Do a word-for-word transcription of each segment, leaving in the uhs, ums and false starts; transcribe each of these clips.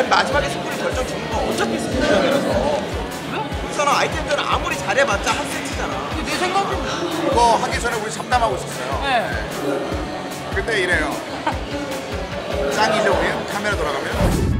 맨 마지막에 승부를 결정짓는 건 어차피 승부전이라서. 우선은 아이템들은 아무리 잘해봤자 한 세트잖아. 근데 내 생각은 이거 하기 전에 우리 잡담하고 있었어요. 네. 근데 이래요. 짱이죠 우리? 카메라 돌아가면.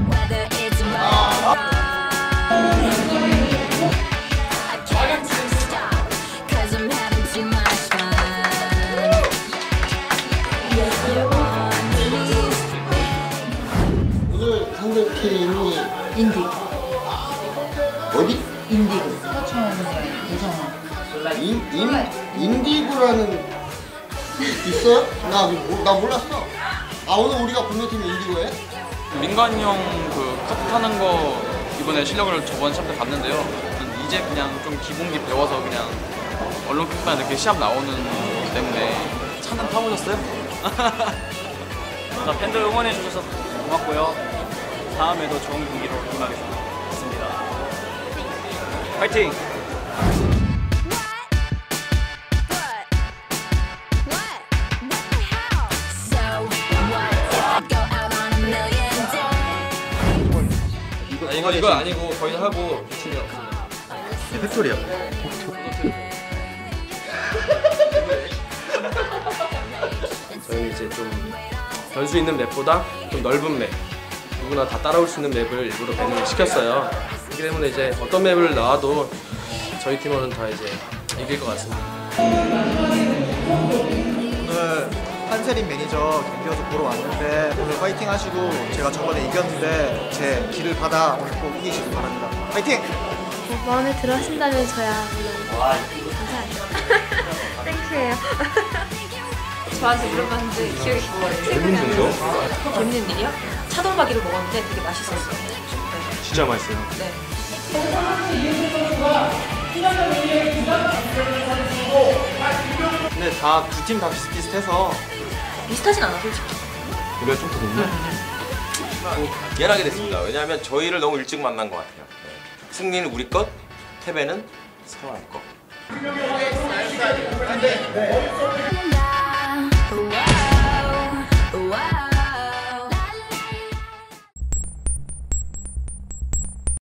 오늘 상대팀이 인디고. 어디? 인디고. 서초원이에요. 이성원. 인, 인, 인디고라는 있어요? 나, 나 몰랐어. 아 오늘 우리가 분노팀이 인디고에? 민관이 형 그 카트 타는 거 이번에 실력을 저번 시합 때 봤는데요. 이제 그냥 좀 기본기 배워서 그냥 언론 킥반 이렇게 시합 나오는 거기 때문에 차는 타보셨어요? 자, 팬들 응원해 주셔서 고맙고요. 다음에도 좋은 경기로 임하겠습니다. 파이팅! 아, 이거 이거 아니고 거의 하고 미친이 없습니다. 팩토리야. 저희는 이제 좀 변수 있는 맵보다 좀 넓은 맵, 누구나 다 따라올 수 있는 맵을 일부러 배팅을 시켰어요. 그렇기 때문에 이제 어떤 맵을 나와도 저희 팀원은 다 이제 이길 것 같습니다. 오늘 한세린 매니저 경기여서 보러 왔는데 오늘 파이팅 하시고 제가 저번에 이겼는데 제 길을 받아 오늘 꼭 이기시길 바랍니다. 파이팅! 마음에 들어 하신다면 저야 물론 감사합니다. 땡큐예요. 저한테 물어봤는데 기억이 생각이 안 나요. 재밌는 일이요? 차돌박이를 먹었는데 되게 맛있었어요. 네. 진짜 맛있어요. 네. 근데 다 두 팀 다 비슷비슷해서 비슷하진 않아 솔직히. 우리가 좀 더 높네. 미안하게 됐습니다. 왜냐하면 저희를 너무 일찍 만난 것 같아요. 네. 승리는 우리 것, 패배는 서로의 것.